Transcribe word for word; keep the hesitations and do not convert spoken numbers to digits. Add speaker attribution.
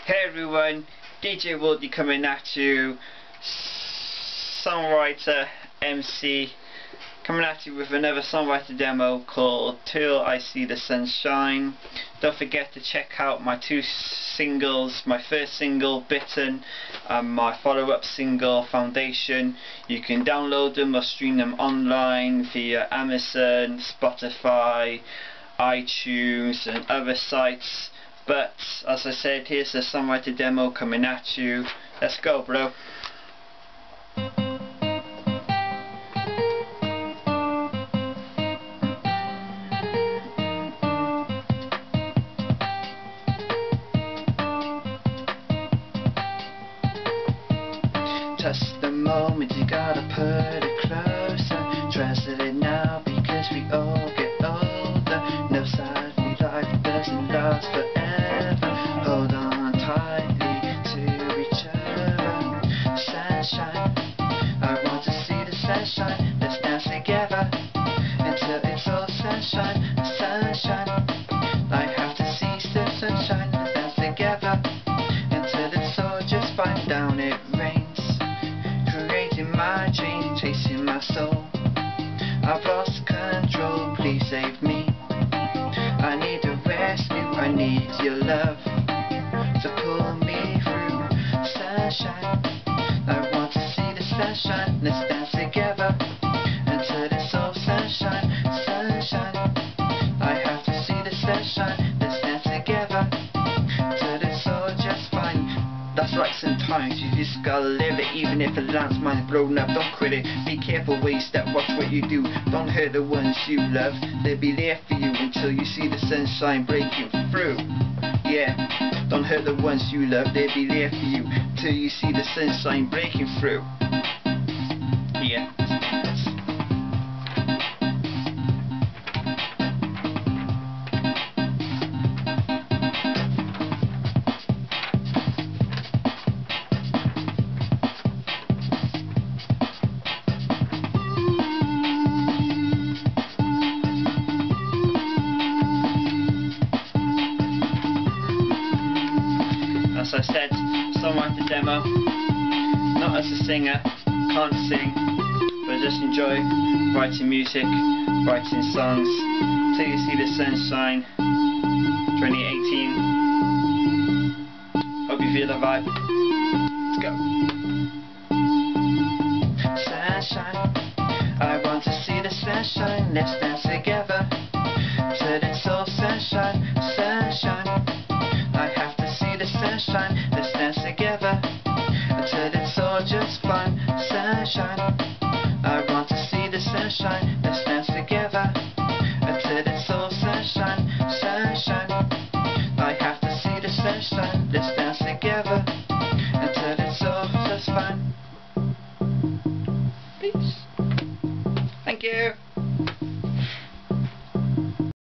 Speaker 1: Hey everyone, D J Woody coming at you, Songwriter M C, coming at you with another Songwriter demo called Till I See the Sunshine. Don't forget to check out my two singles, my first single, Bitten, and my follow-up single, Foundation. You can download them or stream them online via Amazon, Spotify, iTunes and other sites. But as I said, here's the Songwriter demo coming at you. Let's go, bro. Just the moment, you gotta put it closer. Trust it now because we all get older. No sadly, life doesn't last forever. Hold on tightly to each other. Sunshine, I want to see the sunshine. Let's dance together until it's all sunshine. Sunshine, I have to see the sunshine. Let's dance together until it's all just fine. Down it rains, creating my dream, chasing my soul. I've lost control, please save me. I need a rescue, I need your love to pull me through. Sunshine, I want to see the sunshine. Let's dance together until it's all sunshine. Sunshine, I have to see the sunshine. Let's dance together until it's all just fine. That's right, sometimes you just gotta live it. Even if a landmine's blown up, don't quit it. Be careful where you step, watch what you do. Don't hurt the ones you love. They'll be there for you until you see the sunshine breaking through. Yeah, don't hurt the ones you love. They'll be there for you till you see the sunshine breaking through. Yeah. As I said, Songwriter demo, not as a singer, can't sing, but just enjoy writing music, writing songs, till you see the sunshine, twenty eighteen. Hope you feel the vibe. Let's go. Sunshine, I want to see the sunshine. Let's dance together till it's all sunshine. Sunshine, I have to see the sunshine. Let's dance together until it's all just fun. Sunshine, I want to see the sunshine. Let's dance together until it's all sunshine. Sunshine, I have to see the sunshine. Let's dance together until it's all just fun. Peace. Thank you.